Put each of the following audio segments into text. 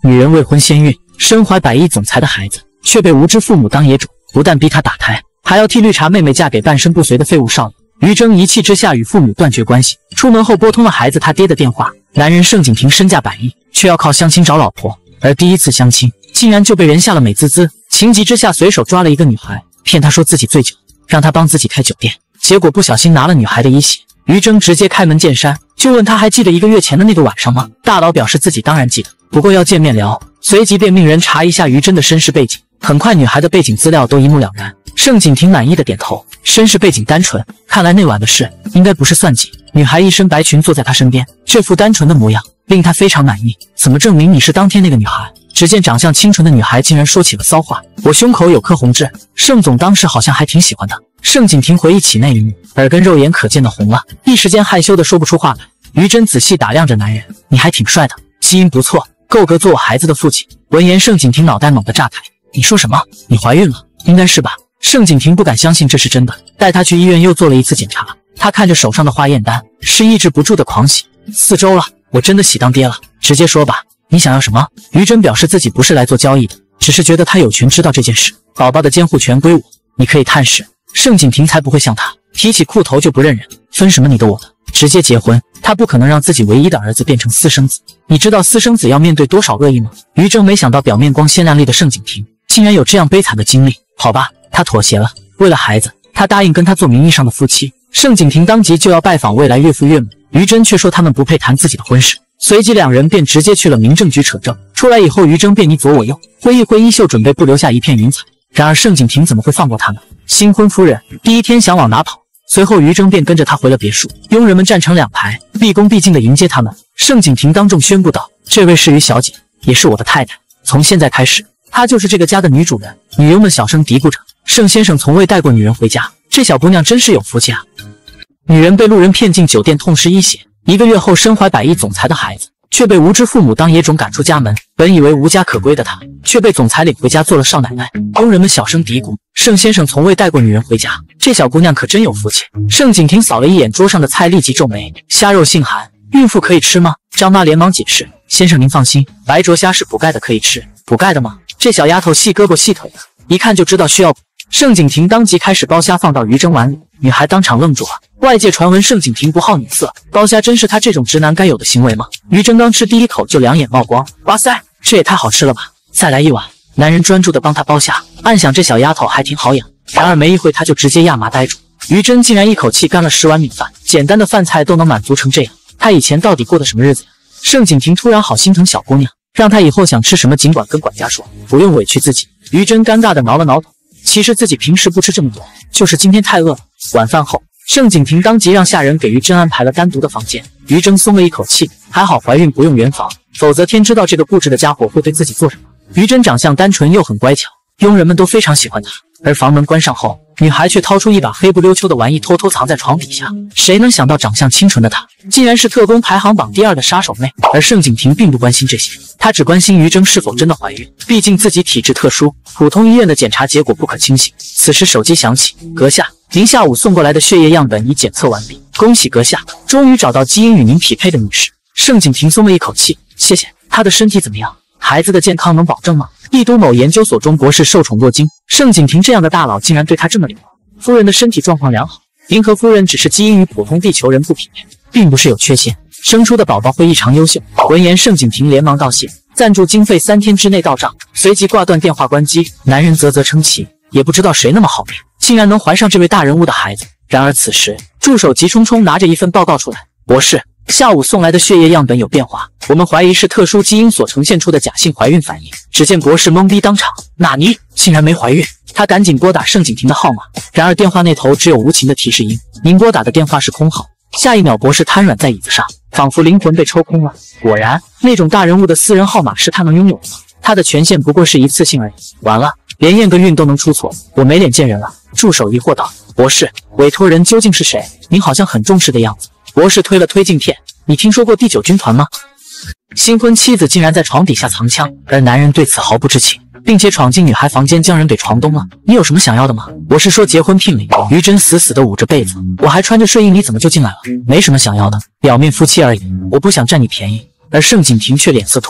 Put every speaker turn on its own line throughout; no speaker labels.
女人未婚先孕，身怀百亿总裁的孩子，却被无知父母当野种，不但逼她打胎，还要替绿茶妹妹嫁给半身不遂的废物少女。于征一气之下与父母断绝关系，出门后拨通了孩子他爹的电话。男人盛景庭身价百亿，却要靠相亲找老婆，而第一次相亲竟然就被人下了美滋滋，情急之下随手抓了一个女孩，骗她说自己醉酒，让她帮自己开酒店，结果不小心拿了女孩的一血。于征直接开门见山，就问他还记得1个月前的那个晚上吗？大佬表示自己当然记得，不过要见面聊，随即便命人查一下于征的身世背景。很快女孩的背景资料都一目了然，盛景庭满意的点头，身世背景单纯，看来那晚的事应该不是算计。女孩一身白裙坐在他身边，这副单纯的模样令他非常满意。怎么证明你是当天那个女孩？只见长相清纯的女孩竟然说起了骚话，我胸口有颗红痣，盛总当时好像还挺喜欢的。盛景庭回忆起那一幕，耳根肉眼可见的红了，一时间害羞的说不出话来。于真仔细打量着男人，你还挺帅的，基因不错，够格做我孩子的父亲。闻言盛景庭脑袋猛地炸开，你说什么？你怀孕了？应该是吧。盛景庭不敢相信这是真的，带他去医院又做了一次检查。他看着手上的化验单，是抑制不住的狂喜。4周了，我真的喜当爹了。直接说吧，你想要什么？于真表示自己不是来做交易的，只是觉得他有权知道这件事，宝宝的监护权归我，你可以探视。盛景庭才不会像他，提起裤头就不认人，分什么你的我的，直接结婚。他不可能让自己唯一的儿子变成私生子，你知道私生子要面对多少恶意吗？于正没想到表面光鲜亮丽的盛景庭竟然有这样悲惨的经历。好吧，他妥协了，为了孩子，他答应跟他做名义上的夫妻。盛景庭当即就要拜访未来岳父岳母，于真却说他们不配谈自己的婚事，随即两人便直接去了民政局扯证。出来以后，于真便你左我右，挥一挥衣袖，准备不留下一片云彩。然而盛景庭怎么会放过他呢？新婚夫人第一天想往哪跑，随后于征便跟着他回了别墅，佣人们站成2排，毕恭毕敬地迎接他们。盛景庭当众宣布道：“这位是于小姐，也是我的太太，从现在开始，她就是这个家的女主人。”女佣们小声嘀咕着：“盛先生从未带过女人回家，这小姑娘真是有福气啊。”女人被路人骗进酒店，痛失一血，1个月后身怀百亿总裁的孩子，却被无知父母当野种赶出家门。本以为无家可归的她，却被总裁领回家做了少奶奶。佣人们小声嘀咕：“盛先生从未带过女人回家，这小姑娘可真有福气。”盛景庭扫了一眼桌上的菜，立即皱眉：“虾肉性寒，孕妇可以吃吗？”张妈连忙解释：“先生您放心，白灼虾是补钙的，可以吃。”补钙的吗？这小丫头细胳膊细腿的，一看就知道需要补。盛景庭当即开始剥虾放到于真碗里，女孩当场愣住了。外界传闻盛景庭不好女色，剥虾真是他这种直男该有的行为吗？于真刚吃第一口就两眼冒光，哇塞，这也太好吃了吧！再来一碗。男人专注地帮她剥虾，暗想这小丫头还挺好养。然而没一会，他就直接亚麻呆住。于真竟然一口气干了10碗米饭，简单的饭菜都能满足成这样，他以前到底过的什么日子呀？盛景庭突然好心疼小姑娘，让她以后想吃什么尽管跟管家说，不用委屈自己。于真尴尬地挠了挠头，其实自己平时不吃这么多，就是今天太饿了。晚饭后，盛景庭当即让下人给于真安排了单独的房间。于真松了一口气，还好怀孕不用圆房，否则天知道这个布置的家伙会对自己做什么。于真长相单纯又很乖巧，佣人们都非常喜欢她。而房门关上后，女孩却掏出一把黑不溜秋的玩意，偷偷藏在床底下。谁能想到长相清纯的她，竟然是特工排行榜第2的杀手妹？而盛景庭并不关心这些，他只关心于真是否真的怀孕，毕竟自己体质特殊，普通医院的检查结果不可轻信。此时手机响起，阁下，您下午送过来的血液样本已检测完毕，恭喜阁下，终于找到基因与您匹配的女士。盛景庭松了一口气，谢谢。她的身体怎么样？孩子的健康能保证吗？帝都某研究所中博士受宠若惊，盛景庭这样的大佬竟然对他这么礼貌。夫人的身体状况良好，您和夫人只是基因与普通地球人不匹配，并不是有缺陷，生出的宝宝会异常优秀。闻言，盛景庭连忙道谢，赞助经费3天之内到账，随即挂断电话关机。男人啧啧称奇，也不知道谁那么好命，竟然能怀上这位大人物的孩子。然而此时，助手急冲冲拿着一份报告出来，博士，下午送来的血液样本有变化，我们怀疑是特殊基因所呈现出的假性怀孕反应。只见博士懵逼当场，纳尼？竟然没怀孕？他赶紧拨打盛景庭的号码，然而电话那头只有无情的提示音，您拨打的电话是空号。下一秒，博士瘫软在椅子上，仿佛灵魂被抽空了。果然，那种大人物的私人号码是他能拥有的吗？他的权限不过是一次性而已。完了，连验个孕都能出错，我没脸见人了。助手疑惑道：“博士，委托人究竟是谁？您好像很重视的样子。”博士推了推镜片，你听说过第9军团吗？新婚妻子竟然在床底下藏枪，而男人对此毫不知情，并且闯进女孩房间将人给床咚了。你有什么想要的吗？我是说结婚聘礼。于真死死地捂着被子，我还穿着睡衣，你怎么就进来了？没什么想要的，表面夫妻而已，我不想占你便宜。而盛景庭却脸色突变，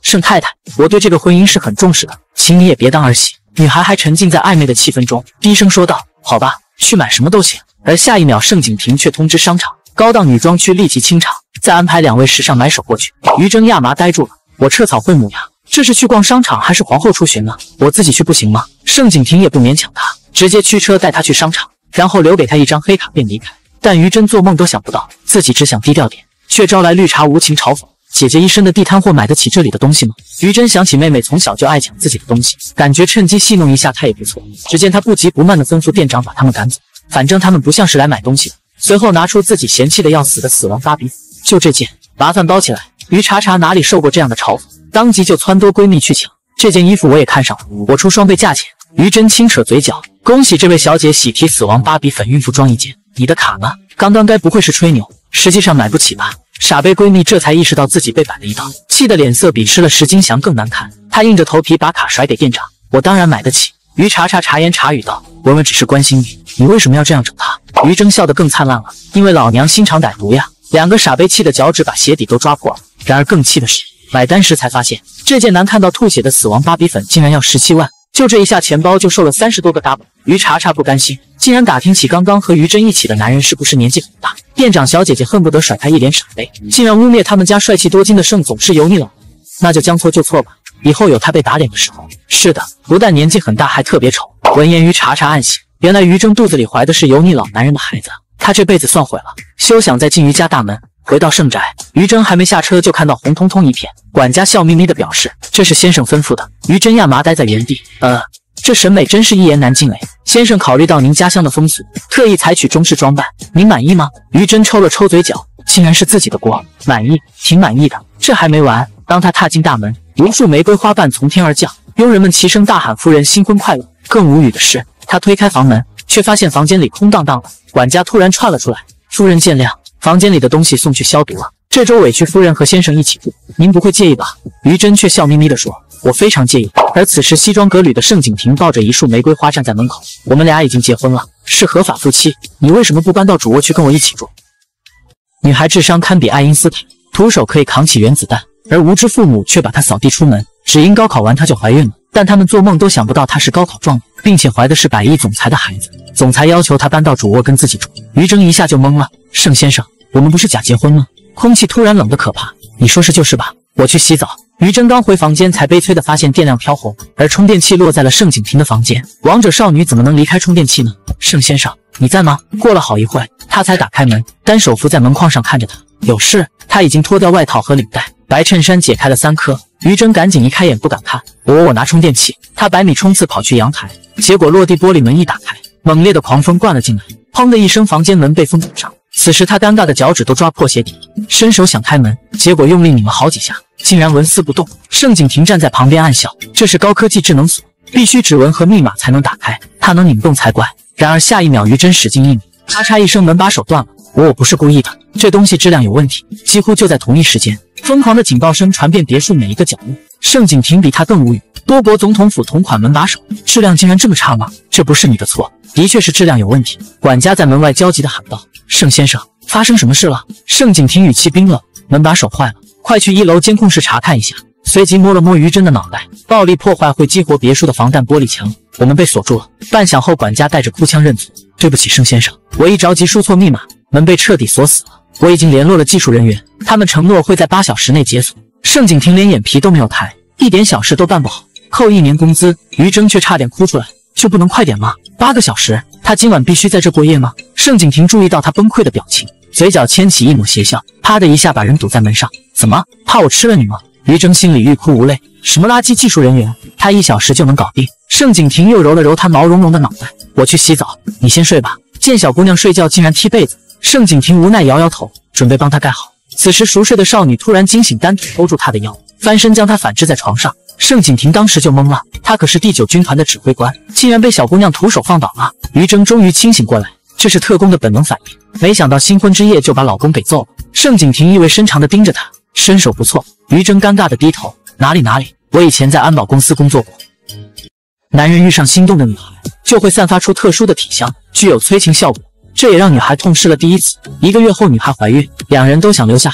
盛太太，我对这个婚姻是很重视的，请你也别当儿戏。女孩还沉浸在暧昧的气氛中，低声说道：“好吧，去买什么都行。”而下一秒，盛景婷却通知商场高档女装区立即清场，再安排2位时尚买手过去。于真亚麻呆住了，我彻草会母呀，这是去逛商场还是皇后出巡呢？我自己去不行吗？盛景婷也不勉强他，直接驱车带他去商场，然后留给他一张黑卡便离开。但于真做梦都想不到，自己只想低调点，却招来绿茶无情嘲讽。姐姐一身的地摊货买得起这里的东西吗？于真想起妹妹从小就爱抢自己的东西，感觉趁机戏弄一下她也不错。只见她不急不慢地吩咐店长把他们赶走，反正他们不像是来买东西的。随后拿出自己嫌弃的要死的死亡芭比，就这件，麻烦包起来。于茶茶哪里受过这样的嘲讽，当即就撺掇闺蜜去抢。这件衣服我也看上了，我出双倍价钱。于真轻扯嘴角，恭喜这位小姐喜提死亡芭比粉孕妇装一件，你的卡呢？刚刚该不会是吹牛，实际上买不起吧？傻贝闺蜜这才意识到自己被摆了一道，气得脸色比吃了10斤翔更难看。她硬着头皮把卡甩给店长，我当然买得起。于茶茶茶言茶语道，文文只是关心你，你为什么要这样整她？于真笑得更灿烂了，因为老娘心肠歹毒呀。2个傻贝气得脚趾把鞋底都抓破了。然而更气的是，买单时才发现这件难看到吐血的死亡芭比粉竟然要17万，就这一下钱包就瘦了30多个 double。于茶茶不甘心，竟然打听起刚刚和于真一起的男人是不是年纪很大。店长小姐姐恨不得甩他一脸傻杯，竟然污蔑他们家帅气多金的盛总是油腻老，那就将错就错吧，以后有他被打脸的时候。是的，不但年纪很大，还特别丑。闻言，于茶茶暗喜，原来于正肚子里怀的是油腻老男人的孩子，他这辈子算毁了。休想再进于家大门。回到盛宅，于真还没下车就看到红彤彤一片，管家笑眯眯地表示这是先生吩咐的。于真亚麻呆在原地，这审美真是一言难尽哎。先生考虑到您家乡的风俗，特意采取中式装扮，您满意吗？于真抽了抽嘴角，竟然是自己的锅，满意，挺满意的。这还没完，当他踏进大门，无数玫瑰花瓣从天而降，佣人们齐声大喊夫人新婚快乐。更无语的是，他推开房门，却发现房间里空荡荡的。管家突然窜了出来，夫人见谅，房间里的东西送去消毒了，这周委屈夫人和先生一起住，您不会介意吧？于真却笑眯眯地说，我非常介意。而此时西装革履的盛景婷抱着一束玫瑰花站在门口，我们俩已经结婚了，是合法夫妻，你为什么不搬到主卧去跟我一起住？女孩智商堪比爱因斯坦，徒手可以扛起原子弹，而无知父母却把她扫地出门，只因高考完她就怀孕了。但他们做梦都想不到她是高考状元，并且怀的是100亿总裁的孩子。总裁要求她搬到主卧跟自己住，于真一下就懵了。盛先生，我们不是假结婚吗？空气突然冷得可怕，你说是就是吧？我去洗澡。于真刚回房间，才悲催地发现电量飘红，而充电器落在了盛景婷的房间。王者少女怎么能离开充电器呢？盛先生，你在吗？过了好一会，他才打开门，单手扶在门框上看着他。有事？他已经脱掉外套和领带，白衬衫解开了3颗。于真赶紧移开眼不敢看。我拿充电器。他100米冲刺跑去阳台，结果落地玻璃门一打开，猛烈的狂风灌了进来，砰的一声，房间门被风堵上。此时他尴尬的脚趾都抓破鞋底，伸手想开门，结果用力拧了好几下，竟然纹丝不动。盛景婷站在旁边暗笑，这是高科技智能锁，必须指纹和密码才能打开，它能拧动才怪。然而下一秒，于真使劲一拧，咔嚓一声，门把手断了。我不是故意的，这东西质量有问题。几乎就在同一时间，疯狂的警报声传遍别墅每一个角落。盛景婷比他更无语，多国总统府同款门把手，质量竟然这么差吗？这不是你的错，的确是质量有问题。管家在门外焦急地喊道，盛先生，发生什么事了？盛景婷语气冰冷，门把手坏了，快去1楼监控室查看一下。随即摸了摸于真的脑袋，暴力破坏会激活别墅的防弹玻璃墙，我们被锁住了。半晌后，管家带着哭腔认错，对不起盛先生，我一着急输错密码，门被彻底锁死了。我已经联络了技术人员，他们承诺会在8小时内解锁。盛景婷连眼皮都没有抬，一点小事都办不好，扣1年工资。于真却差点哭出来，就不能快点吗？8个小时，他今晚必须在这过夜吗？盛景婷注意到他崩溃的表情，嘴角牵起一抹邪笑，啪的一下把人堵在门上。怎么，怕我吃了你吗？于真心里欲哭无泪，什么垃圾技术人员，他1小时就能搞定。盛景婷又揉了揉他毛茸茸的脑袋，我去洗澡，你先睡吧。见小姑娘睡觉竟然踢被子，盛景婷无奈摇摇头，准备帮她盖好。此时熟睡的少女突然惊醒，单腿勾住她的腰，翻身将她反制在床上。盛景婷当时就懵了，她可是第9军团的指挥官，竟然被小姑娘徒手放倒了。于真终于清醒过来，这是特工的本能反应，没想到新婚之夜就把老公给揍了。盛景婷意味深长地盯着他，身手不错。于真尴尬地低头，哪里，我以前在安保公司工作过。男人遇上心动的女孩，就会散发出特殊的体香，具有催情效果，这也让女孩痛失了第一次。1个月后，女孩怀孕，2人都想留下孩子，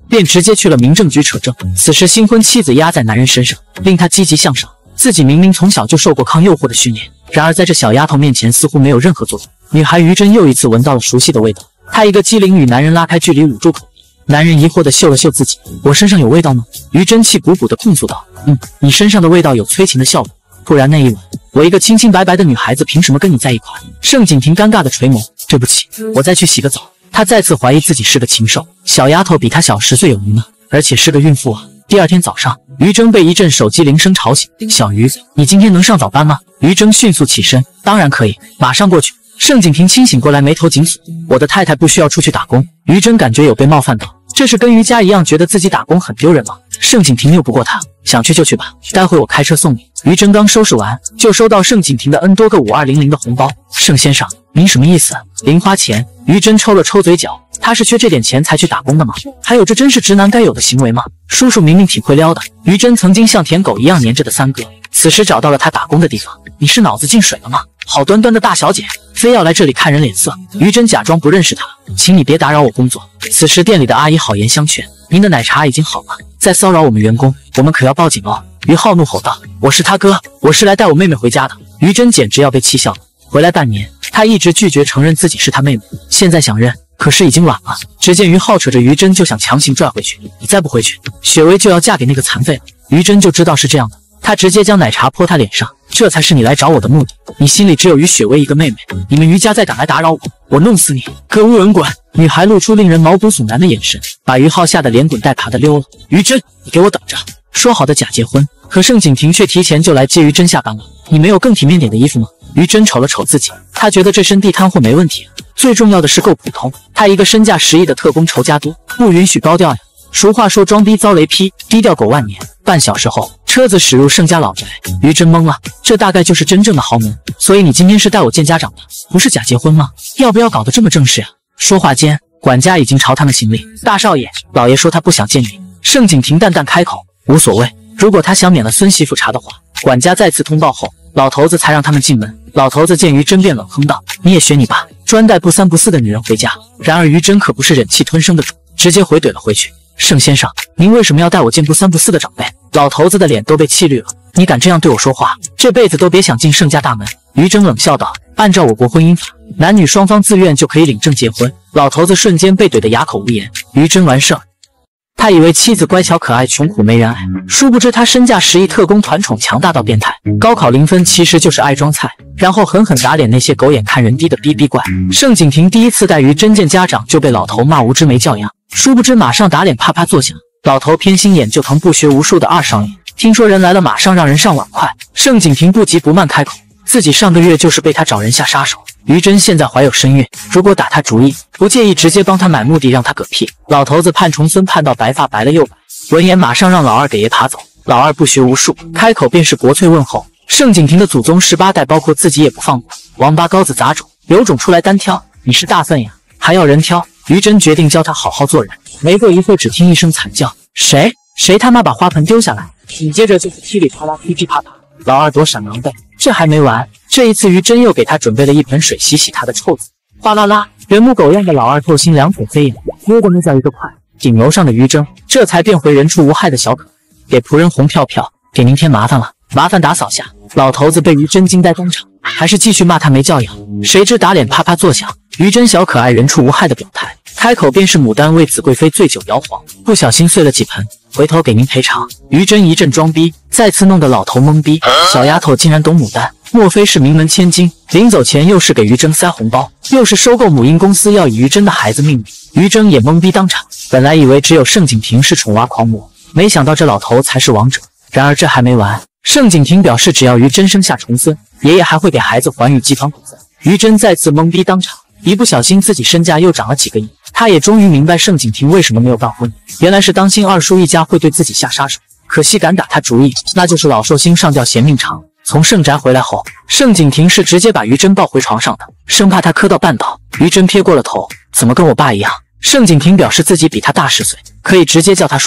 便直接去了民政局扯证。此时新婚妻子压在男人身上，令他积极向上。自己明明从小就受过抗诱惑的训练，然而在这小丫头面前似乎没有任何作用。女孩于真又一次闻到了熟悉的味道，她一个机灵与男人拉开距离，捂住口鼻。男人疑惑地嗅了嗅自己，我身上有味道吗？于真气鼓鼓地控诉道，你身上的味道有催情的效果，不然那一吻，我一个清清白白的女孩子凭什么跟你在一块？盛景婷尴尬地垂眸，对不起，我再去洗个澡。她再次怀疑自己是个禽兽，小丫头比她小10岁有余呢，而且是个孕妇啊。第二天早上，于真被一阵手机铃声吵醒。小于，你今天能上早班吗？于真迅速起身，当然可以，马上过去。盛景婷清醒过来，眉头紧锁，我的太太不需要出去打工。于真感觉有被冒犯到，这是跟于家一样觉得自己打工很丢人吗？盛景婷拗不过他，想去就去吧，待会我开车送你。于真刚收拾完，就收到盛景婷的 N 多个5200的红包。盛先生，您什么意思？零花钱？于真抽了抽嘴角，他是缺这点钱才去打工的吗？还有，这真是直男该有的行为吗？叔叔明明挺会撩的。于真曾经像舔狗一样黏着的三哥，此时找到了他打工的地方。你是脑子进水了吗？好端端的大小姐，非要来这里看人脸色。于真假装不认识他，请你别打扰我工作。此时店里的阿姨好言相劝，您的奶茶已经好了，再骚扰我们员工，我们可要报警哦。于浩怒吼道，我是他哥，我是来带我妹妹回家的。于真简直要被气笑了。回来半年，他一直拒绝承认自己是他妹妹，现在想认，可是已经晚了。只见于浩扯着于真就想强行拽回去，你再不回去，雪薇就要嫁给那个残废了。于真就知道是这样的，他直接将奶茶泼他脸上，这才是你来找我的目的。你心里只有于雪薇一个妹妹，你们于家再敢来打扰我，我弄死你！可恶人滚！女孩露出令人毛骨悚然的眼神，把于浩吓得连滚带爬的溜了。于真，你给我等着！说好的假结婚，可盛景婷却提前就来接于真下班了。你没有更体面点的衣服吗？于真瞅了瞅自己，她觉得这身地摊货没问题，最重要的是够普通。她一个身价10亿的特工仇家多，不允许高调呀。俗话说装逼遭雷劈，低调狗万年。半小时后，车子驶入盛家老宅，于真懵了，这大概就是真正的豪门。所以你今天是带我见家长的，不是假结婚吗？要不要搞得这么正式啊？说话间，管家已经朝他们行礼。大少爷，老爷说他不想见你。盛景婷淡淡开口，无所谓，如果他想免了孙媳妇茶的话。管家再次通报后，老头子才让他们进门。老头子见于真便冷哼道，你也学你爸，专带不三不四的女人回家。然而于真可不是忍气吞声的主，直接回怼了回去。盛先生，您为什么要带我见不三不四的长辈？老头子的脸都被气绿了，你敢这样对我说话，这辈子都别想进盛家大门。于真冷笑道，按照我国婚姻法，男女双方自愿就可以领证结婚。老头子瞬间被怼得哑口无言。于真完事儿，他以为妻子乖巧可爱，穷苦没人爱，殊不知他身价10亿特工团宠强大到变态，高考0分其实就是爱装菜，然后狠狠打脸那些狗眼看人低的逼逼怪。盛景婷第一次带于真见家长就被老头骂无知没教养，殊不知马上打脸啪啪作响。老头偏心眼就疼不学无术的二少爷，听说人来了马上让人上碗筷。盛景婷不急不慢开口，自己上个月就是被他找人下杀手。于真现在怀有身孕，如果打他主意，不介意直接帮他买墓地让他嗝屁。老头子盼重孙盼到白发白了又白，闻言马上让老二给爷爬走。老二不学无术，开口便是国粹问候。盛景婷的祖宗18代包括自己也不放过，王八羔子杂种，有种出来单挑，你是大粪呀，还要人挑？于真决定教他好好做人。没过一会，只听一声惨叫，谁他妈把花盆丢下来？紧接着就是噼里啪啦噼噼啪啪，老二躲闪狼狈。这还没完，这一次于真又给他准备了一盆水洗洗他的臭子。哗啦啦，人模狗样的老二透心两腿飞扬，溜的那叫一个快。顶楼上的于真这才变回人畜无害的小可爱。给仆人红票票，给您添麻烦了，麻烦打扫下。老头子被于真惊呆当场，还是继续骂他没教养。谁知打脸啪啪作响，于真小可爱人畜无害的表态，开口便是牡丹为子贵妃醉酒摇晃，不小心碎了几盆，回头给您赔偿。于真一阵装逼，再次弄得老头懵逼，小丫头竟然懂牡丹，莫非是名门千金？临走前又是给于真塞红包，又是收购母婴公司要以于真的孩子命名。于真也懵逼当场，本来以为只有盛景婷是宠娃狂魔，没想到这老头才是王者。然而这还没完，盛景婷表示只要于真生下重孙，爷爷还会给孩子寰宇集团股份。于真再次懵逼当场，一不小心自己身价又涨了几个亿。他也终于明白盛景婷为什么没有办婚，原来是担心二叔一家会对自己下杀手。可惜敢打他主意，那就是老寿星上吊嫌命长。从盛宅回来后，盛景婷是直接把于真抱回床上的，生怕他磕到绊倒。于真撇过了头，怎么跟我爸一样？盛景婷表示自己比他大10岁，可以直接叫他叔叔。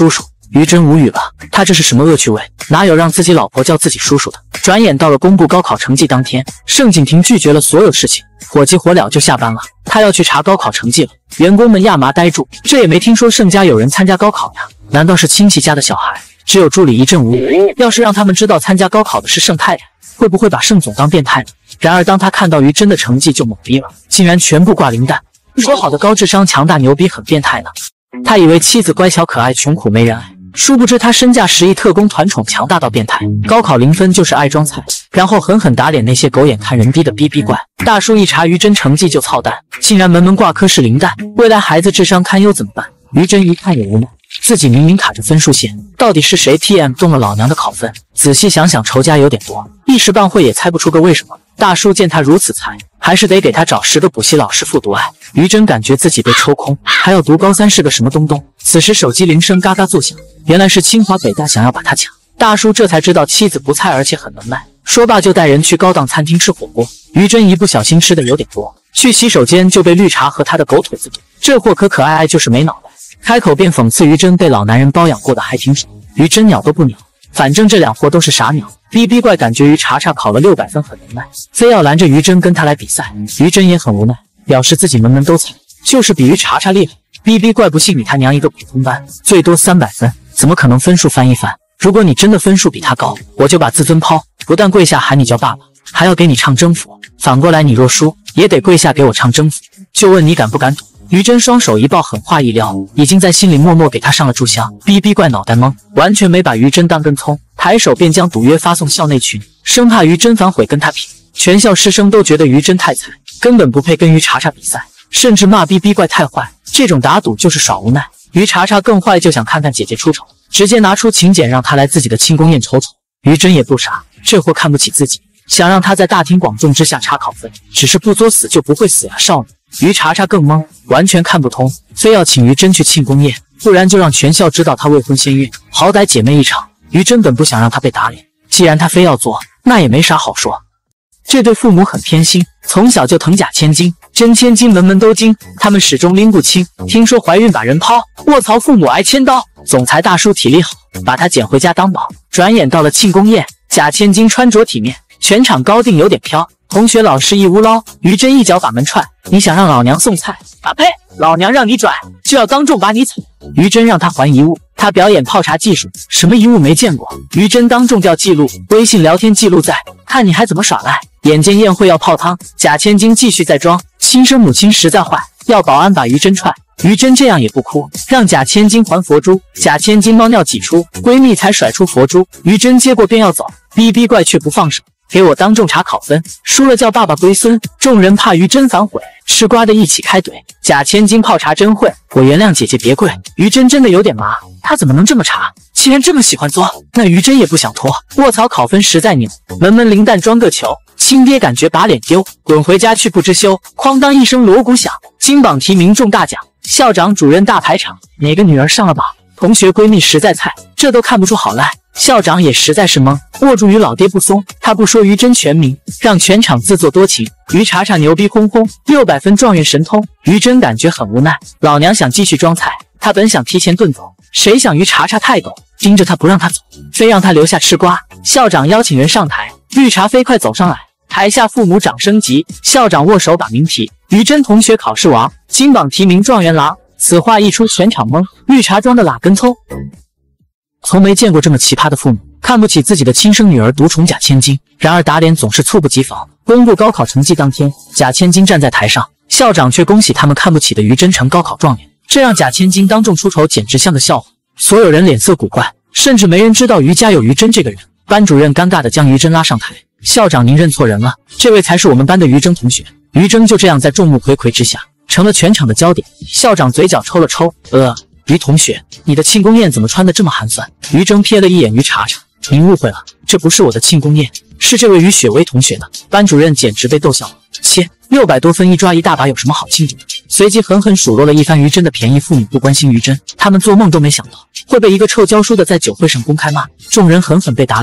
于真无语了，他这是什么恶趣味？哪有让自己老婆叫自己叔叔的？转眼到了公布高考成绩当天，盛景婷拒绝了所有事情，火急火燎就下班了。他要去查高考成绩了，员工们亚麻呆住，这也没听说盛家有人参加高考呀？难道是亲戚家的小孩？只有助理一阵无语。要是让他们知道参加高考的是盛太太，会不会把盛总当变态呢？然而当他看到于真的成绩就懵逼了，竟然全部挂零蛋。说好的高智商、强大、牛逼、很变态呢？他以为妻子乖巧可爱、穷苦没人爱，殊不知他身价10亿，特工团宠，强大到变态。高考0分就是爱装菜，然后狠狠打脸那些狗眼看人低的逼逼怪。大叔一查于真成绩就操蛋，竟然门门挂科是零蛋，未来孩子智商堪忧怎么办？于真一看也无奈，自己明明卡着分数线，到底是谁 TM 动了老娘的考分？仔细想想，仇家有点多，一时半会也猜不出个为什么。大叔见他如此才，还是得给他找10个补习老师复读爱。于真感觉自己被抽空，还要读高3是个什么东东？此时手机铃声嘎嘎作响，原来是清华北大想要把他抢。大叔这才知道妻子不菜，而且很能耐。说罢就带人去高档餐厅吃火锅。于真一不小心吃的有点多，去洗手间就被绿茶和他的狗腿子堵。这货可可爱爱，就是没脑袋。开口便讽刺于真被老男人包养过的还挺爽。于真鸟都不鸟，反正这两货都是傻鸟。逼逼怪感觉于查查考了600分很能耐，非要拦着于真跟他来比赛。于真也很无奈，表示自己门门都菜，就是比于查查厉害。逼逼怪不信你他娘一个普通班，最多300分，怎么可能分数翻一番？如果你真的分数比他高，我就把自尊抛，不但跪下喊你叫爸爸，还要给你唱征服。反过来你若输，也得跪下给我唱征服。就问你敢不敢赌？于真双手一抱，狠话一撂，已经在心里默默给他上了炷香。逼逼怪脑袋懵，完全没把于真当根葱，抬手便将赌约发送校内群，生怕于真反悔跟他拼。全校师生都觉得于真太菜，根本不配跟于查查比赛，甚至骂逼逼怪太坏，这种打赌就是耍无奈。于查查更坏，就想看看姐姐出丑，直接拿出请柬让他来自己的庆功宴瞅瞅。于真也不傻，这货看不起自己，想让他在大庭广众之下查考分，只是不作死就不会死呀，少女。于查查更懵，完全看不通，非要请于真去庆功宴，不然就让全校知道他未婚先孕，好歹姐妹一场。于真本不想让他被打脸，既然他非要做，那也没啥好说。这对父母很偏心，从小就疼假千金，真千金门门都精，他们始终拎不清。听说怀孕把人抛，卧槽，父母挨千刀。总裁大叔体力好，把他捡回家当宝。转眼到了庆功宴，假千金穿着体面，全场高定有点飘。同学老师一乌捞，于真一脚把门踹，你想让老娘送菜？啊呸！老娘让你拽，就要当众把你踩。于真让他还遗物，他表演泡茶技术，什么遗物没见过？于真当众调记录，微信聊天记录在，看你还怎么耍赖。眼见宴会要泡汤，假千金继续在装，亲生母亲实在坏，要保安把于真踹。于真这样也不哭，让假千金还佛珠。假千金猫尿挤出，闺蜜才甩出佛珠。于真接过便要走，逼逼怪却不放手。给我当众查考分，输了叫爸爸归孙。众人怕于真反悔，吃瓜的一起开怼。假千金泡茶真会，我原谅姐姐别跪。于真真的有点麻，他怎么能这么查？既然这么喜欢作，那于真也不想拖。卧槽，考分实在牛，门门零蛋装个球。亲爹感觉把脸丢，滚回家去不知羞。哐当一声锣鼓响，金榜题名中大奖，校长主任大排场，哪个女儿上了榜？同学闺蜜实在菜，这都看不出好赖。校长也实在是懵，握住于老爹不松。他不说于真全名，让全场自作多情。于查查牛逼哄哄，600分状元神通。于真感觉很无奈，老娘想继续装菜，他本想提前遁走，谁想于查查太狗，盯着他不让他走，非让他留下吃瓜。校长邀请人上台，绿茶飞快走上来，台下父母掌声急，校长握手把名题：于真同学考试王，金榜题名状元郎。此话一出，全场懵，绿茶装的哪根葱？从没见过这么奇葩的父母，看不起自己的亲生女儿独宠假千金。然而打脸总是猝不及防。公布高考成绩当天，假千金站在台上，校长却恭喜他们看不起的于真成高考状元，这让假千金当众出丑，简直像个笑话。所有人脸色古怪，甚至没人知道于家有于真这个人。班主任尴尬地将于真拉上台，校长您认错人了，这位才是我们班的于真同学。于真就这样在众目睽睽之下成了全场的焦点。校长嘴角抽了抽，于同学，你的庆功宴怎么穿得这么寒酸？于真瞥了一眼于查查，您误会了，这不是我的庆功宴，是这位于雪薇同学的。班主任简直被逗笑了，切，600多分一抓一大把，有什么好庆祝的？随即狠狠数落了一番于真的便宜。父母不关心于真，他们做梦都没想到会被一个臭教书的在酒会上公开骂。众人狠狠被打脸，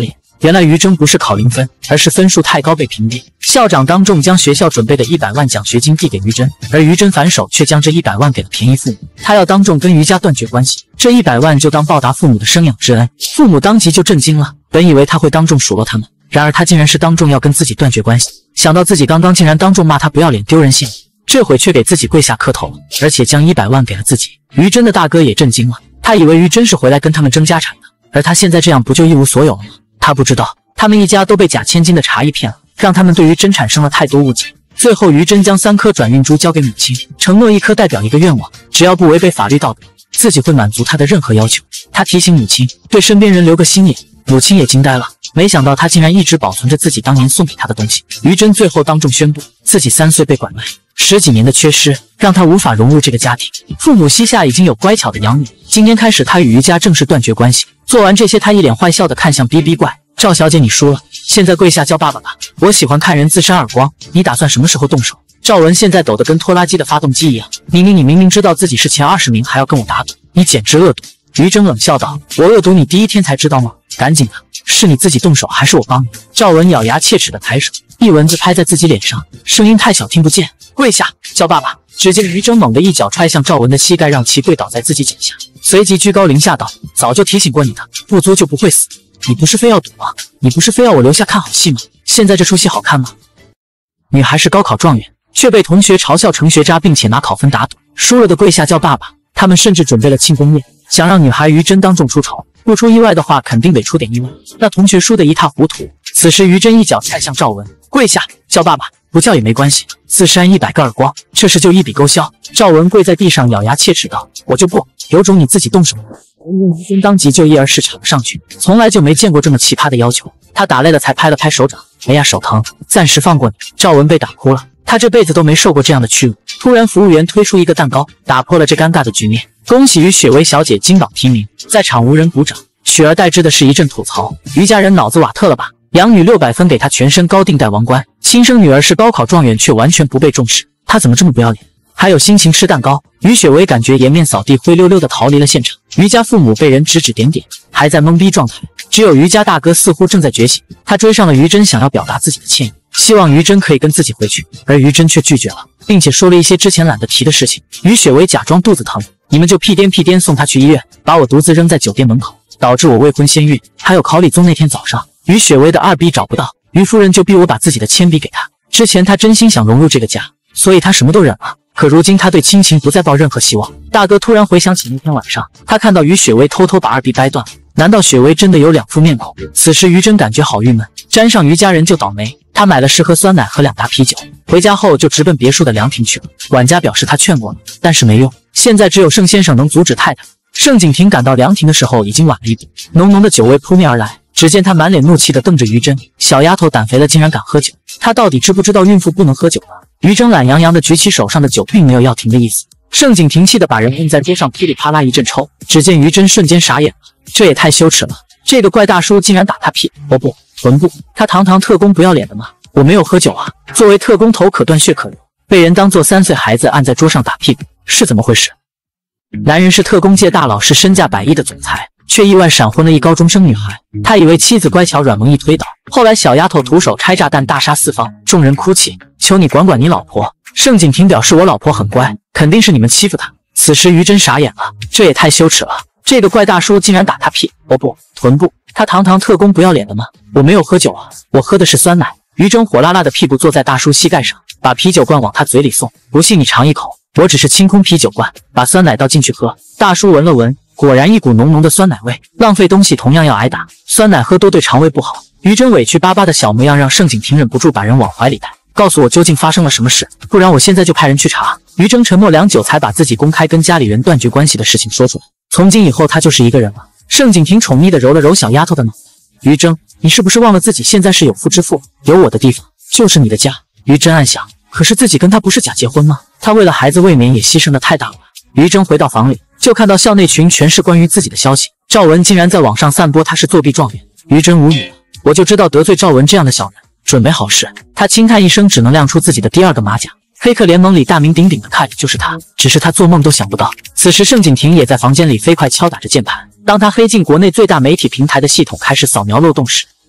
原来于真不是考零分，而是分数太高被屏蔽。校长当众将学校准备的100万奖学金递给于真，而于真反手却将这100万给了便宜父母。他要当众跟于家断绝关系，这100万就当报答父母的生养之恩。父母当即就震惊了，本以为他会当众数落他们，然而他竟然是当众要跟自己断绝关系。想到自己刚刚竟然当众骂他不要脸丢人现眼，这回却给自己跪下磕头了，而且将100万给了自己。于真的大哥也震惊了，他以为于真是回来跟他们争家产的，而他现在这样不就一无所有了吗？他不知道他们一家都被假千金的茶艺骗了，让他们对于真产生了太多误解。最后于真将3颗转运珠交给母亲，承诺1颗代表1个愿望，只要不违背法律道德，自己会满足他的任何要求。他提醒母亲对身边人留个心眼，母亲也惊呆了，没想到他竟然一直保存着自己当年送给他的东西。于真最后当众宣布，自己3岁被拐卖，10几年的缺失让他无法融入这个家庭。父母膝下已经有乖巧的养女，今天开始他与于家正式断绝关系。做完这些，他一脸坏笑的看向逼逼怪，赵小姐你输了，现在跪下叫爸爸吧，我喜欢看人自扇耳光，你打算什么时候动手？赵文现在抖得跟拖拉机的发动机一样，你明明知道自己是前20名还要跟我打赌，你简直恶毒。于真冷笑道，我恶毒你第一天才知道吗？赶紧的，是你自己动手还是我帮你？赵文咬牙切齿的抬手，一蚊子拍在自己脸上，声音太小听不见，跪下叫爸爸。只见于真猛地一脚踹向赵文的膝盖，让其跪倒在自己脚下，随即居高临下道，早就提醒过你的，不作就不会死，你不是非要赌吗？你不是非要我留下看好戏吗？现在这出戏好看吗？女孩是高考状元，却被同学嘲笑成学渣，并且拿考分打赌，输了的跪下叫爸爸。他们甚至准备了庆功宴，想让女孩于真当众出丑，不出意外的话肯定得出点意外。那同学输得一塌糊涂，此时于真一脚踹向赵文，跪下叫爸爸，不叫也没关系，自扇100个耳光，这事就一笔勾销。赵文跪在地上咬牙切齿道，我就不，有种你自己动手。于真当即就一而始插了上去，从来就没见过这么奇葩的要求。他打累了才拍了拍手掌，哎呀手疼，暂时放过你。赵文被打哭了，他这辈子都没受过这样的屈辱。突然服务员推出一个蛋糕，打破了这尴尬的局面。恭喜于雪薇小姐金榜题名，在场无人鼓掌，取而代之的是一阵吐槽。于家人脑子瓦特了吧？养女600分给她全身高定戴王冠，亲生女儿是高考状元却完全不被重视，她怎么这么不要脸？还有心情吃蛋糕。于雪薇感觉颜面扫地，灰溜溜的逃离了现场。于家父母被人指指点点，还在懵逼状态，只有于家大哥似乎正在觉醒，他追上了于真，想要表达自己的歉意，希望于真可以跟自己回去，而于真却拒绝了，并且说了一些之前懒得提的事情。于雪薇假装肚子疼，你们就屁颠送他去医院，把我独自扔在酒店门口，导致我未婚先孕。还有考理综那天早上，于雪薇的2逼找不到，于夫人就逼我把自己的铅笔给他。之前他真心想融入这个家，所以他什么都忍了，可如今他对亲情不再抱任何希望。大哥突然回想起那天晚上，他看到于雪薇偷偷把2逼掰断了，难道雪薇真的有2副面孔？此时于真感觉好郁闷，沾上于家人就倒霉。他买了10盒酸奶和2打啤酒，回家后就直奔别墅的凉亭去了。管家表示他劝过了，但是没用，现在只有盛先生能阻止太太。盛景亭赶到凉亭的时候已经晚了一步，浓浓的酒味扑面而来，只见他满脸怒气地瞪着于真，小丫头胆肥了竟然敢喝酒，她到底知不知道孕妇不能喝酒呢？于真懒洋洋地举起手上的酒，并没有要停的意思。盛景亭气得把人摁在桌上，噼里啪啦一阵抽。只见于真瞬间傻眼了，这也太羞耻了，这个怪大叔竟然打他屁！哦不，臀部，他堂堂特工不要脸的吗？我没有喝酒啊，作为特工头可断血可流，被人当作3岁孩子按在桌上打屁股，是怎么回事？男人是特工界大佬，是身价100亿的总裁，却意外闪婚了一高中生女孩。他以为妻子乖巧，软萌一推倒，后来小丫头徒手拆炸弹，大杀四方，众人哭泣，求你管管你老婆。盛景亭表示我老婆很乖，肯定是你们欺负她。此时于真傻眼了，这也太羞耻了，这个怪大叔竟然打他屁！哦不，臀部，他堂堂特工不要脸的吗？我没有喝酒啊，我喝的是酸奶。于真火辣辣的屁股坐在大叔膝盖上，把啤酒罐往他嘴里送，不信你尝一口，我只是清空啤酒罐，把酸奶倒进去喝。大叔闻了闻，果然一股浓浓的酸奶味，浪费东西同样要挨打，酸奶喝多对肠胃不好。于真委屈巴巴的小模样让盛景亭忍不住把人往怀里带，告诉我究竟发生了什么事，不然我现在就派人去查。于真沉默良久，才把自己公开跟家里人断绝关系的事情说出来。从今以后他就是一个人了。盛景亭宠溺地揉了揉小丫头的脑袋，于真，你是不是忘了自己现在是有妇之夫，有我的地方就是你的家？于真暗想，可是自己跟他不是假结婚吗？他为了孩子未免也牺牲得太大了。于真回到房里，就看到校内群全是关于自己的消息，赵文竟然在网上散播他是作弊状元。于真无语了，我就知道得罪赵文这样的小人准没好事。他轻叹一声，只能亮出自己的第2个马甲。黑客联盟里大名鼎鼎的凯就是他，只是他做梦都想不到。此时盛景亭也在房间里飞快敲打着键盘。当他黑进国内最大媒体平台的系统，开始扫描漏洞时，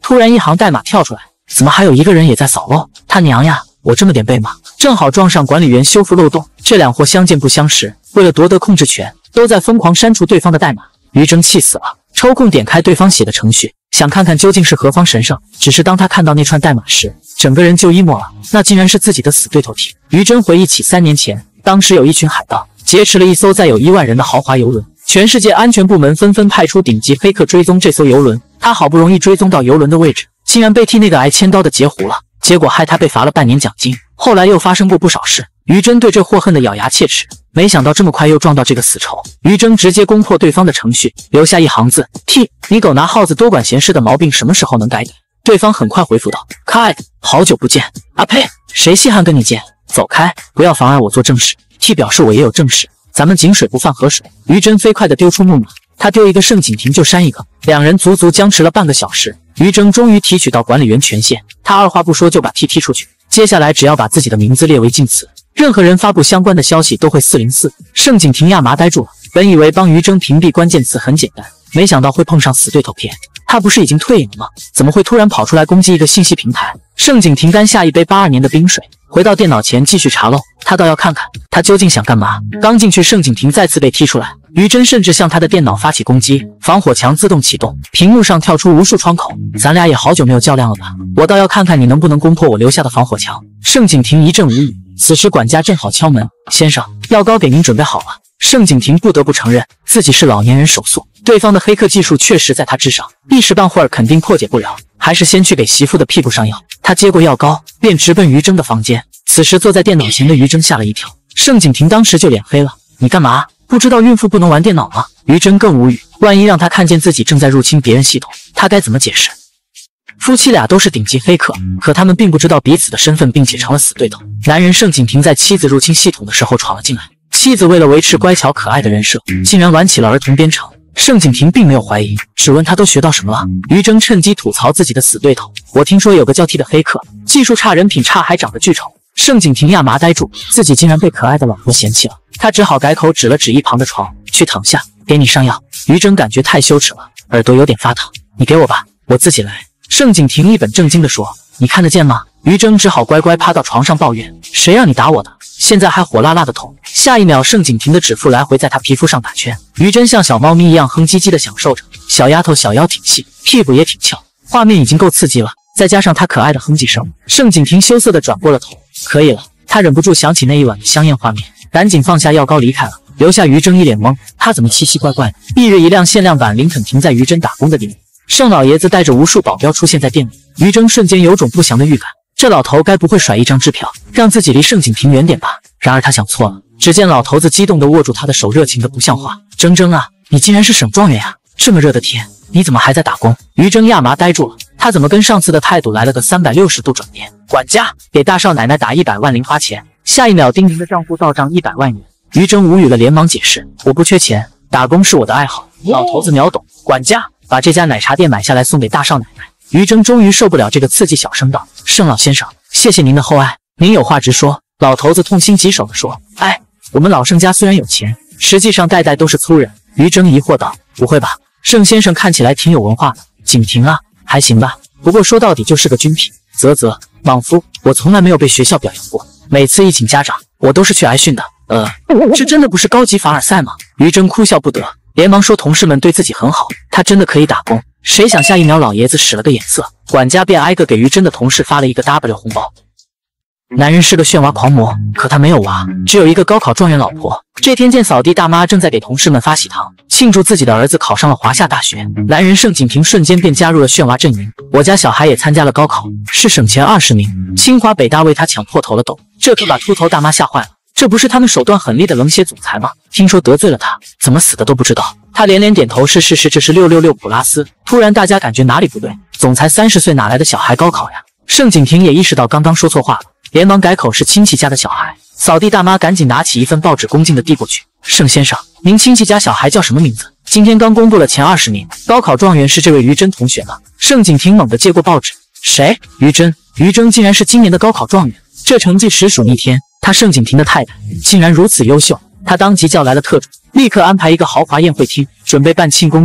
突然一行代码跳出来，怎么还有一个人也在扫漏？他娘呀！我这么点背吗？正好撞上管理员修复漏洞，这两货相见不相识，为了夺得控制权，都在疯狂删除对方的代码。于征气死了，抽空点开对方写的程序，想看看究竟是何方神圣。只是当他看到那串代码时，整个人就 emo 了，那竟然是自己的死对头T。于征回忆起3年前，当时有一群海盗劫持了一艘载有1万人的豪华游轮，全世界安全部门纷纷派出顶级黑客追踪这艘游轮。他好不容易追踪到游轮的位置，竟然被T那个挨千刀的截胡了。结果害他被罚了半年奖金，后来又发生过不少事。于征对这货恨得咬牙切齿，没想到这么快又撞到这个死仇。于征直接攻破对方的程序，留下一行字 ：T， 你狗拿耗子多管闲事的毛病什么时候能改改？对方很快回复道 ：Kai， 好久不见。啊呸，谁稀罕跟你见？走开，不要妨碍我做正事。T 表示我也有正事，咱们井水不犯河水。于征飞快地丢出木马，他丢一个盛景亭就扇一个，两人足足僵持了半个小时。于征终于提取到管理员权限，他二话不说就把 T 踢出去。接下来只要把自己的名字列为禁词，任何人发布相关的消息都会404。盛景亭亚麻呆住了，本以为帮于征屏蔽关键词很简单，没想到会碰上死对头片。他不是已经退隐了吗？怎么会突然跑出来攻击一个信息平台？盛景亭干下一杯82年的冰水，回到电脑前继续查漏。他倒要看看他究竟想干嘛。刚进去，盛景亭再次被踢出来。于征甚至向他的电脑发起攻击，防火墙自动启动，屏幕上跳出无数窗口。咱俩也好久没有较量了吧？我倒要看看你能不能攻破我留下的防火墙。盛景亭一阵无语。此时管家正好敲门，先生，药膏给您准备好了。盛景亭不得不承认自己是老年人手速，对方的黑客技术确实在他之上，一时半会儿肯定破解不了，还是先去给媳妇的屁股上药。他接过药膏，便直奔于征的房间。此时坐在电脑前的于征吓了一跳，盛景亭当时就脸黑了。你干嘛？不知道孕妇不能玩电脑吗？于征更无语，万一让他看见自己正在入侵别人系统，他该怎么解释？夫妻俩都是顶级黑客，可他们并不知道彼此的身份，并且成了死对头。男人盛景亭在妻子入侵系统的时候闯了进来，妻子为了维持乖巧可爱的人设，竟然玩起了儿童编程。盛景亭并没有怀疑，只问他都学到什么了。于征趁机吐槽自己的死对头，我听说有个叫 T 的黑客，技术差，人品差，还长得巨丑。盛景亭亚麻呆住，自己竟然被可爱的老婆嫌弃了，他只好改口指了指一旁的床，去躺下，给你上药。于征感觉太羞耻了，耳朵有点发烫，你给我吧，我自己来。盛景亭一本正经地说，你看得见吗？于征只好乖乖趴到床上抱怨，谁让你打我的？现在还火辣辣的痛。下一秒，盛景亭的指腹来回在他皮肤上打圈，于征像小猫咪一样哼唧唧地享受着。小丫头小腰挺细，屁股也挺翘，画面已经够刺激了，再加上他可爱的哼唧声，盛景亭羞涩地转过了头。可以了，他忍不住想起那一晚的香艳画面，赶紧放下药膏离开了，留下于征一脸懵。他怎么奇奇怪怪的？翌日，一辆限量版林肯停在于征打工的地方，盛老爷子带着无数保镖出现在店里。于征瞬间有种不祥的预感，这老头该不会甩一张支票让自己离盛景亭远点吧？然而他想错了，只见老头子激动地握住他的手，热情得不像话。征征啊，你竟然是省状元呀！这么热的天，你怎么还在打工？于征亚麻呆住了，他怎么跟上次的态度来了个360度转变？管家，给大少奶奶打100万零花钱。下一秒，丁宁的账户到账100万元。于征无语了，连忙解释，我不缺钱，打工是我的爱好。老头子秒懂，管家，把这家奶茶店买下来送给大少奶奶。于征终于受不了这个刺激，小声道，盛老先生，谢谢您的厚爱，您有话直说。老头子痛心疾首地说，哎，我们老盛家虽然有钱，实际上代代都是粗人。于征疑惑道，不会吧，盛先生看起来挺有文化的。景亭啊，还行吧，不过说到底就是个军痞。啧，莽夫，我从来没有被学校表扬过，每次一请家长，我都是去挨训的。这真的不是高级凡尔赛吗？于征哭笑不得，连忙说同事们对自己很好，他真的可以打工。谁想下一秒，老爷子使了个眼色，管家便挨个给于征的同事发了一个 W 红包。男人是个炫娃狂魔，可他没有娃，只有一个高考状元老婆。这天见扫地大妈正在给同事们发喜糖，庆祝自己的儿子考上了华夏大学，男人盛景亭瞬间便加入了炫娃阵营。我家小孩也参加了高考，是省前20名，清华北大为他抢破头了都，这可把秃头大妈吓坏了。这不是他们手段狠厉的冷血总裁吗？听说得罪了他，怎么死的都不知道。他连连点头，是，这是666普拉斯。突然大家感觉哪里不对，总裁30岁哪来的小孩高考呀？盛景亭也意识到刚刚说错话了，连忙改口是亲戚家的小孩。扫地大妈赶紧拿起一份报纸恭敬地递过去，盛先生，您亲戚家小孩叫什么名字？今天刚公布了前20名，高考状元是这位于征同学呢。盛景亭猛地接过报纸，谁？于征？于征竟然是今年的高考状元，这成绩实属逆天。他盛景亭的太太竟然如此优秀，他当即叫来了特助，立刻安排一个豪华宴会厅，准备办庆功宴。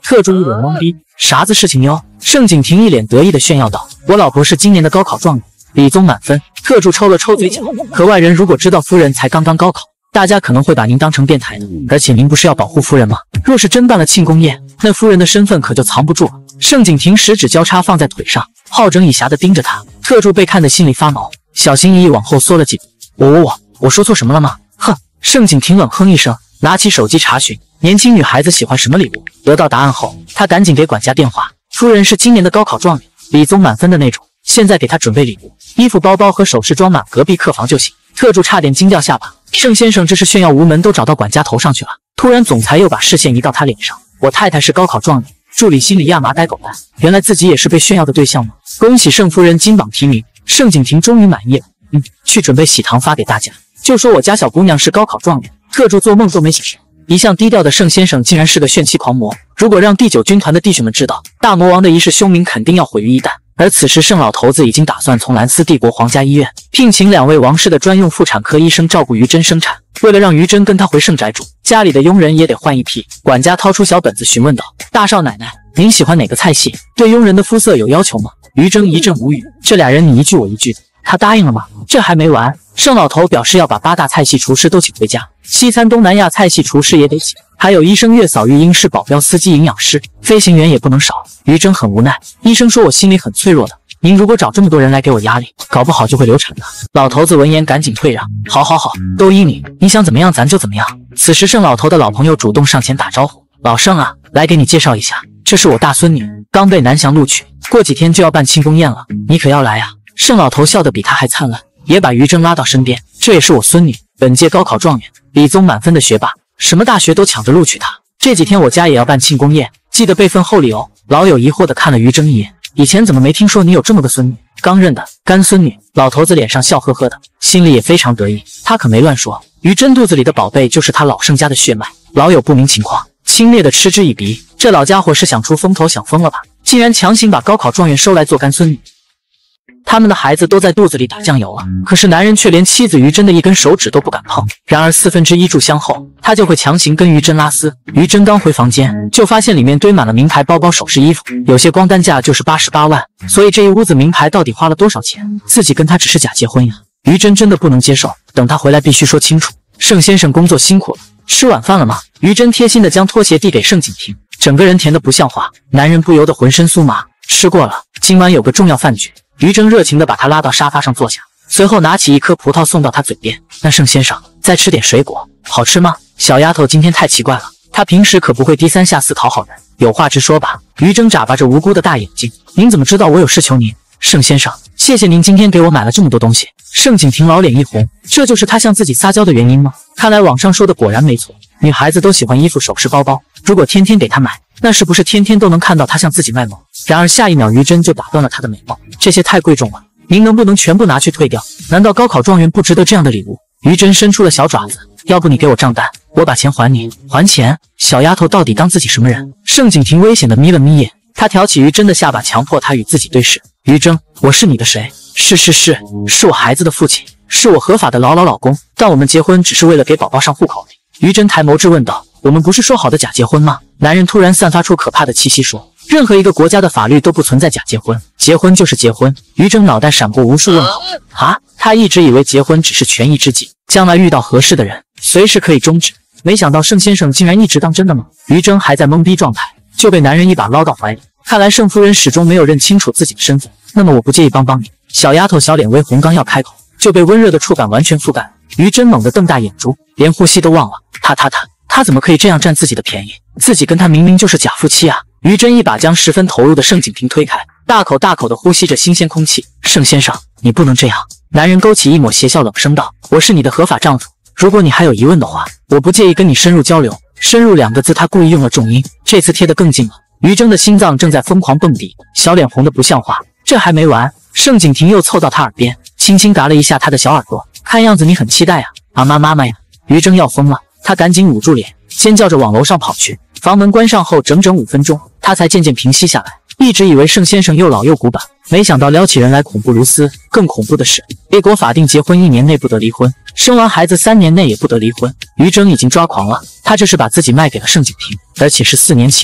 特助一脸懵逼，啥子事情哟？盛景亭一脸得意的炫耀道：“我老婆是今年的高考状元，理综满分。”特助抽了抽嘴角，可外人如果知道夫人才刚刚高考，大家可能会把您当成变态的。而且您不是要保护夫人吗？若是真办了庆功宴，那夫人的身份可就藏不住了。盛景亭十指交叉放在腿上，好整以暇的盯着他。特助被看得心里发毛，小心翼翼往后缩了几步。我说错什么了吗？哼！盛景亭冷哼一声，拿起手机查询年轻女孩子喜欢什么礼物。得到答案后，他赶紧给管家电话。夫人是今年的高考状元，理综满分的那种。现在给她准备礼物，衣服、包包和首饰装满隔壁客房就行。特助差点惊掉下巴。盛先生这是炫耀无门，都找到管家头上去了。突然，总裁又把视线移到他脸上。我太太是高考状元。助理心里亚麻呆狗蛋，原来自己也是被炫耀的对象吗？恭喜盛夫人金榜题名，盛景亭终于满意了。去准备喜糖发给大家，就说我家小姑娘是高考状元。特助做梦都没想到，一向低调的盛先生竟然是个炫妻狂魔。如果让第9军团的弟兄们知道，大魔王的一世凶名肯定要毁于一旦。而此时盛老头子已经打算从兰斯帝国皇家医院聘请2位王室的专用妇产科医生照顾于真生产。为了让于真跟他回盛宅住，家里的佣人也得换一批。管家掏出小本子询问道：“大少奶奶，您喜欢哪个菜系？对佣人的肤色有要求吗？”于真一阵无语，这俩人你一句我一句的，他答应了吗？这还没完，盛老头表示要把8大菜系厨师都请回家，西餐东南亚菜系厨师也得请，还有医生、月嫂、育婴师、保镖、司机、营养师、飞行员也不能少。于真很无奈，医生说我心里很脆弱的，您如果找这么多人来给我压力，搞不好就会流产的。老头子闻言赶紧退让，好，都依你，你想怎么样咱就怎么样。此时盛老头的老朋友主动上前打招呼：“老盛啊，来给你介绍一下，这是我大孙女，刚被南翔录取，过几天就要办庆功宴了，你可要来啊？”盛老头笑得比他还灿烂，也把于真拉到身边：“这也是我孙女，本届高考状元，理综满分的学霸，什么大学都抢着录取她。这几天我家也要办庆功宴，记得备份厚礼哦。”老友疑惑地看了于真一眼，以前怎么没听说你有这么个孙女？刚认的干孙女。老头子脸上笑呵呵的，心里也非常得意，他可没乱说。于真肚子里的宝贝就是他老盛家的血脉。老友不明情况，轻蔑地嗤之以鼻，这老家伙是想出风头想疯了吧？竟然强行把高考状元收来做干孙女。他们的孩子都在肚子里打酱油了，可是男人却连妻子于真的一根手指都不敢碰。然而1/4炷香后，他就会强行跟于真拉丝。于真刚回房间，就发现里面堆满了名牌包包、首饰、衣服，有些光单价就是88万。所以这一屋子名牌到底花了多少钱？自己跟他只是假结婚呀！于真真的不能接受，等他回来必须说清楚。盛先生工作辛苦了，吃晚饭了吗？于真贴心的将拖鞋递给盛景亭，整个人甜得不像话。男人不由得浑身酥麻。吃过了，今晚有个重要饭局。于真热情地把他拉到沙发上坐下，随后拿起一颗葡萄送到他嘴边。那盛先生，再吃点水果，好吃吗？小丫头今天太奇怪了，她平时可不会低三下四讨好人，有话直说吧。于真眨巴着无辜的大眼睛，您怎么知道我有事求您？盛先生，谢谢您今天给我买了这么多东西。盛景亭老脸一红，这就是他向自己撒娇的原因吗？看来网上说的果然没错，女孩子都喜欢衣服、首饰、包包，如果天天给她买，那是不是天天都能看到她向自己卖萌？然而下一秒，于真就打断了他的美貌，这些太贵重了，您能不能全部拿去退掉？难道高考状元不值得这样的礼物？于真伸出了小爪子，要不你给我账单，我把钱还你。还钱？小丫头到底当自己什么人？盛景亭危险的眯了眯眼，他挑起于真的下巴，强迫她与自己对视。于真，我是你的谁？是我孩子的父亲，是我合法的老公，但我们结婚只是为了给宝宝上户口。于真抬眸质问道：“我们不是说好的假结婚吗？”男人突然散发出可怕的气息，说：“任何一个国家的法律都不存在假结婚，结婚就是结婚。”于真脑袋闪过无数问号。啊，他一直以为结婚只是权宜之计，将来遇到合适的人，随时可以终止。没想到盛先生竟然一直当真的吗？于真还在懵逼状态，就被男人一把捞到怀里。看来盛夫人始终没有认清楚自己的身份。那么我不介意帮你。小丫头小脸微红，刚要开口，就被温热的触感完全覆盖。于真猛地瞪大眼珠，连呼吸都忘了。他怎么可以这样占自己的便宜？自己跟他明明就是假夫妻啊！于真一把将十分投入的盛景亭推开，大口大口地呼吸着新鲜空气。盛先生，你不能这样。男人勾起一抹邪笑，冷声道：“我是你的合法丈夫，如果你还有疑问的话，我不介意跟你深入交流。”深入2个字，他故意用了重音，这次贴得更近了。于真的心脏正在疯狂蹦迪，小脸红得不像话。这还没完，盛景亭又凑到他耳边，轻轻嘎了一下他的小耳朵。看样子你很期待啊，妈妈呀！于真要疯了，他赶紧捂住脸，尖叫着往楼上跑去。房门关上后，整整5分钟，他才渐渐平息下来。一直以为盛先生又老又古板，没想到撩起人来恐怖如斯。更恐怖的是，美国法定结婚1年内不得离婚，生完孩子3年内也不得离婚。于真已经抓狂了，他这是把自己卖给了盛景亭，而且是4年起步。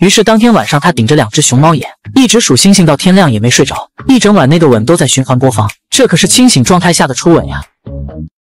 于是当天晚上，他顶着2只熊猫眼，一直数星星到天亮也没睡着，一整晚那个吻都在循环播放，这可是清醒状态下的初吻呀。